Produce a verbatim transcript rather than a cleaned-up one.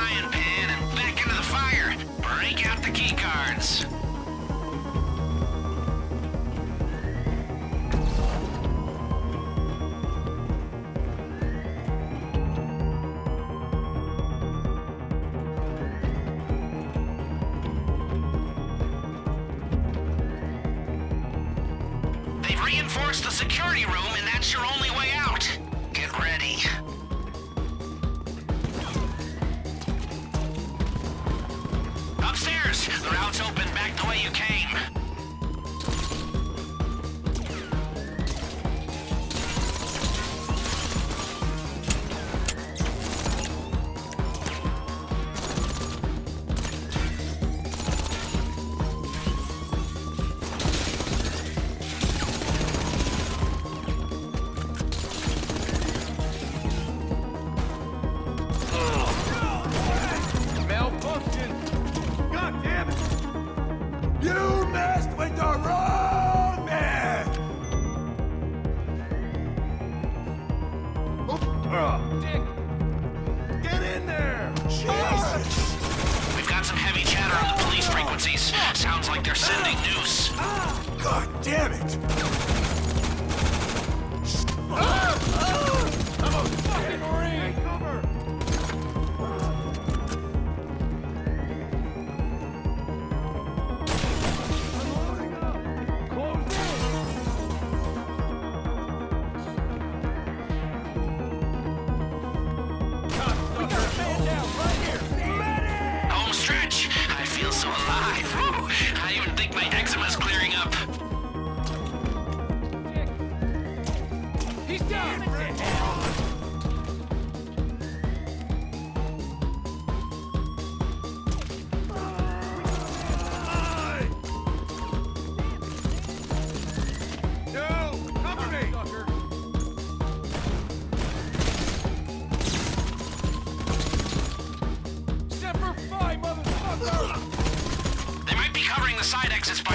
frying pan and back into the fire. Break out the key cards. They've reinforced the security room, and that's your only way out. Get ready. Upstairs! The route's open back the way you came. You messed with the wrong man! Oh, Dick! Get in there! Jesus! We've got some heavy chatter on the police frequencies. Sounds like they're sending news. God damn it! I'm a fucking Marine! Cover! Home stretch. I feel so alive. Whew. I even think my eczema's clearing up. He's down! Yo, cover me! Semper Fi, motherfucker! They might be covering the side exits by